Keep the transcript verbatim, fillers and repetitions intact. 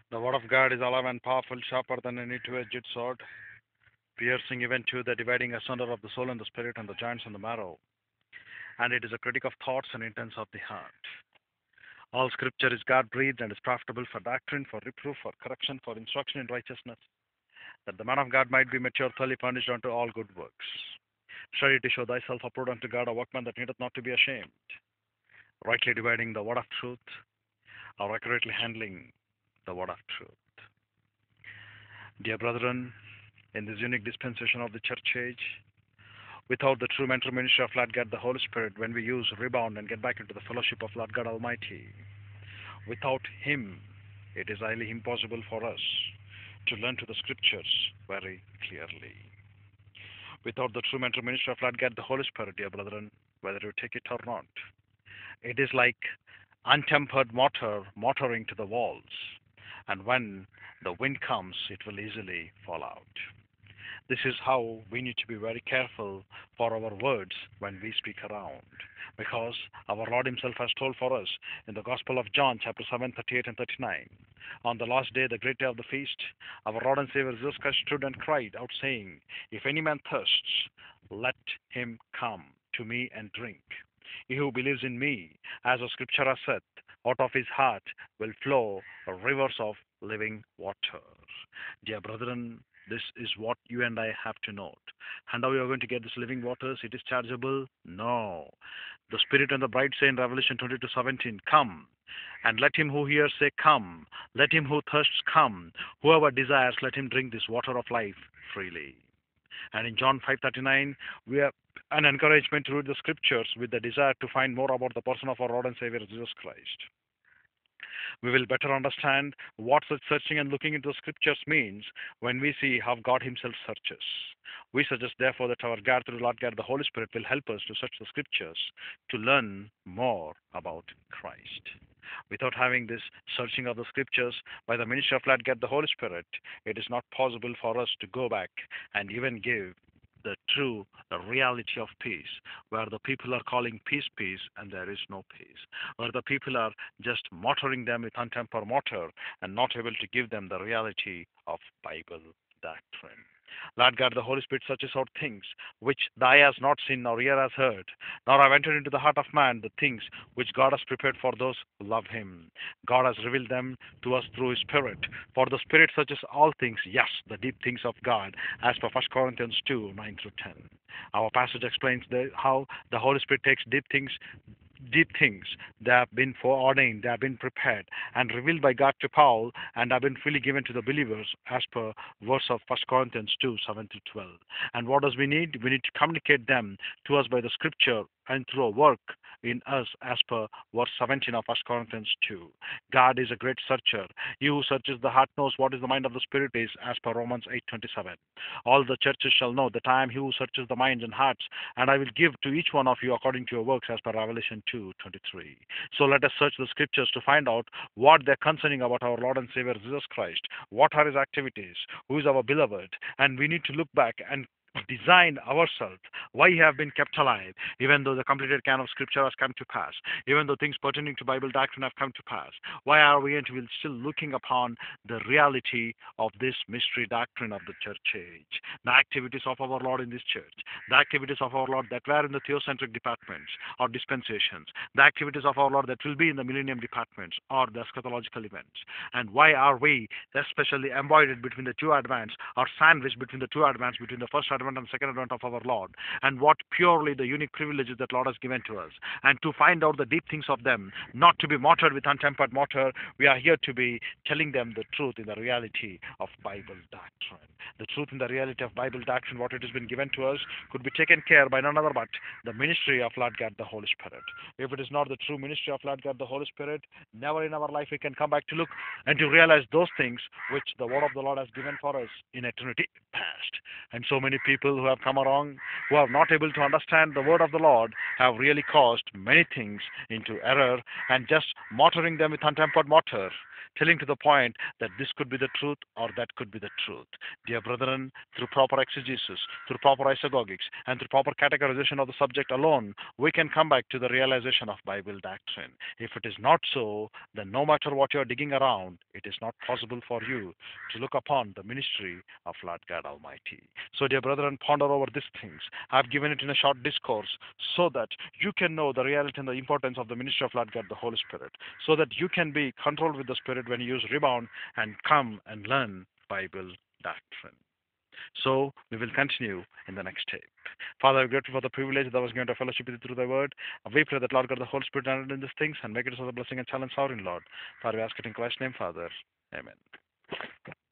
The word of God is alive and powerful, sharper than any two-edged sword, piercing even to the dividing asunder of the soul and the spirit and the joints and the marrow. And it is a critic of thoughts and intents of the heart. All scripture is God breathed and is profitable for doctrine, for reproof, for correction, for instruction in righteousness, that the man of God might be mature, thoroughly furnished unto all good works. Study to show thyself approved unto God, a workman that needeth not to be ashamed, rightly dividing the word of truth, or accurately handling the word of truth. Dear brethren, in this unique dispensation of the church age, without the true mentor ministry of Lord God the Holy Spirit, when we use rebound and get back into the fellowship of Lord God Almighty, without Him, it is highly impossible for us to learn to the scriptures very clearly. Without the true mentor ministry of Lord God the Holy Spirit, dear brethren, whether you take it or not, it is like untempered mortar motoring to the walls, and when the wind comes, it will easily fall out. This is how we need to be very careful for our words when we speak around. Because our Lord Himself has told for us in the Gospel of John, chapter seven, thirty-eight and thirty-nine. On the last day, the great day of the feast, our Lord and Savior Jesus Christ stood and cried out, saying, If any man thirsts, let him come to me and drink. He who believes in me, as the scripture has said, out of his heart will flow rivers of living water. Dear brethren, this is what you and I have to note. And how you are going to get this living waters? It is chargeable? No. The Spirit and the bride say in Revelation twenty-two seventeen, Come, and let him who hears say, Come. Let him who thirsts come. Whoever desires, let him drink this water of life freely. And in John five thirty-nine, we have an encouragement to read the scriptures with the desire to find more about the person of our Lord and Savior Jesus Christ. We will better understand what such searching and looking into the scriptures means when we see how God Himself searches. We suggest, therefore, that our God, through Lord God, the Holy Spirit, will help us to search the scriptures to learn more about Christ. Without having this searching of the scriptures by the ministry of Lord God, the Holy Spirit, it is not possible for us to go back and even give the true the reality of peace, where the people are calling peace, peace, and there is no peace, where the people are just motoring them with untempered mortar and not able to give them the reality of Bible doctrine. Lord God, the Holy Spirit searches out things which the eye has not seen, nor ear has heard, nor have entered into the heart of man, the things which God has prepared for those who love Him. God has revealed them to us through His Spirit. For the Spirit searches all things, yes, the deep things of God, as per First Corinthians two, nine through ten. Our passage explains the, how the Holy Spirit takes deep things deep things. They have been foreordained, they have been prepared and revealed by God to Paul and have been freely given to the believers as per verse of First Corinthians two, seven to twelve. And what does we need? We need to communicate them to us by the scripture and through a work in us as per verse seventeen of First Corinthians two. God is a great searcher. He who searches the heart knows what is the mind of the Spirit is as per Romans eight twenty-seven. All the churches shall know that I am he who searches the minds and hearts, and I will give to each one of you according to your works as per Revelation two twenty-three. So let us search the scriptures to find out what they're concerning about our Lord and Savior Jesus Christ, what are his activities, who is our beloved, and we need to look back and design ourselves why we have been kept alive, even though the completed canon of scripture has come to pass, even though things pertaining to Bible doctrine have come to pass. Why are we until still looking upon the reality of this mystery doctrine of the church age, the activities of our Lord in this church, the activities of our Lord that were in the theocentric departments or dispensations, the activities of our Lord that will be in the millennium departments or the eschatological events, and why are we especially embodied between the two advents or sandwiched between the two advents, between the first advent and second advent of our Lord, and what purely the unique privileges that Lord has given to us, and to find out the deep things of them, not to be mortared with untempered mortar. We are here to be telling them the truth in the reality of Bible doctrine. The truth in the reality of Bible doctrine, what it has been given to us, could be taken care by none other but the ministry of Lord God the Holy Spirit. If it is not the true ministry of Lord God the Holy Spirit, never in our life we can come back to look and to realize those things which the word of the Lord has given for us in eternity past. And so many people who have come along, who are not able to understand the word of the Lord, have really caused many things into error and just mortaring them with untempered mortar. telling to the point that this could be the truth or that could be the truth. Dear brethren, through proper exegesis, through proper isagogics, and through proper categorization of the subject alone, we can come back to the realization of Bible doctrine. If it is not so, then no matter what you are digging around, it is not possible for you to look upon the ministry of Lord God Almighty. So, dear brethren, ponder over these things. I've given it in a short discourse so that you can know the reality and the importance of the ministry of Lord God, the Holy Spirit, so that you can be controlled with the Spirit when you use rebound and come and learn Bible doctrine. So we will continue in the next tape. Father, I'm grateful for the privilege that was given to fellowship with you through thy word. We pray that Lord God, the Holy Spirit, enter in these things and make it as a blessing and challenge our in Lord. Father, we ask it in Christ's name, Father. Amen.